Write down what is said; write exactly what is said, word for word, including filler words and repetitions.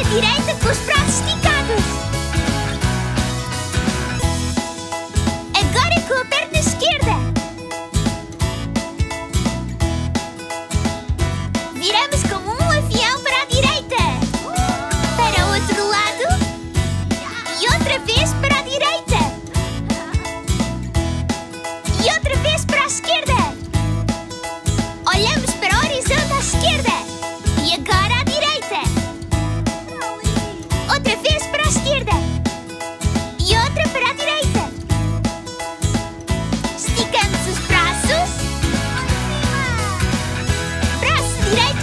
direita com os braços esticados. Agora com a perna esquerda. Viramos como um avião para a direita. Para o outro lado. E outra vez para a direita. E outra vez para a esquerda. Olhamos para o horizonte à esquerda. E agora à direita. Outra vez para a esquerda. E outra para a direita. Esticamos os braços. Braço direito.